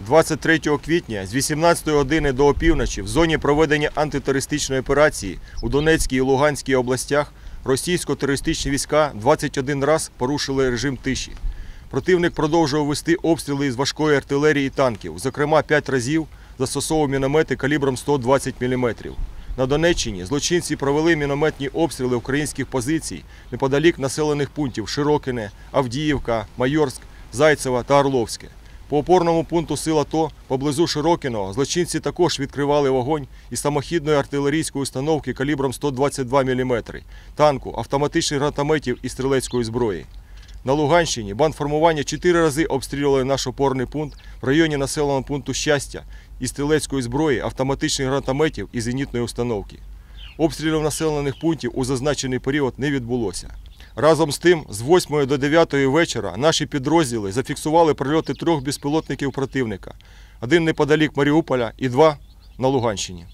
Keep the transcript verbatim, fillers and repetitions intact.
двадцять третього квітня з вісімнадцятої години до опівночі в зоні проведення антитерористичної операції у Донецькій і Луганській областях російсько-терористичні війська двадцять один раз порушили режим тиші. Противник продовжував вести обстріли із важкої артилерії і танків, зокрема п'ять разів застосовував міномети калібром сто двадцять міліметрів. На Донеччині злочинці провели мінометні обстріли українських позицій неподалік населених пунктів Широкине, Авдіївка, Майорськ, Зайцеве та Орловське. По опорному пункту сил АТО поблизу Широкиного злочинці також відкривали вогонь із самохідної артилерійської установки калібром сто двадцять два міліметри, танку, автоматичних гранатометів і стрілецької зброї. На Луганщині бандформування чотири рази обстрілювали наш опорний пункт в районі населеного пункту Щастя із стрілецької зброї, автоматичних гранатометів і зенітної установки. Обстрілів населених пунктів у зазначений період не відбулося. Разом з тим, з восьмої до дев'ятої вечора наші підрозділи зафіксували прильоти трьох безпілотників противника. Один неподалік Маріуполя і два на Луганщині.